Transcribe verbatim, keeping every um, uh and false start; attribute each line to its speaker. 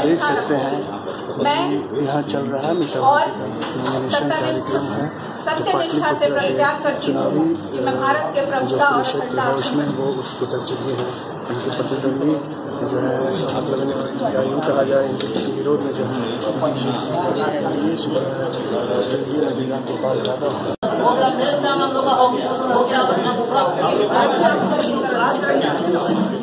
Speaker 1: देख सकते हैं यहाँ चल रहा है नॉमिनेशन कार्यक्रम है जो पाटलिपुत्र चुनावी जो क्षेत्र है उसमें वो उतर चुके हैं। इनके प्रतिद्वंदी जो है मतलब या यूँ कहा जाए इनके विरोध में जो है जंगीर अधिकार के पास ज़्यादा होगा।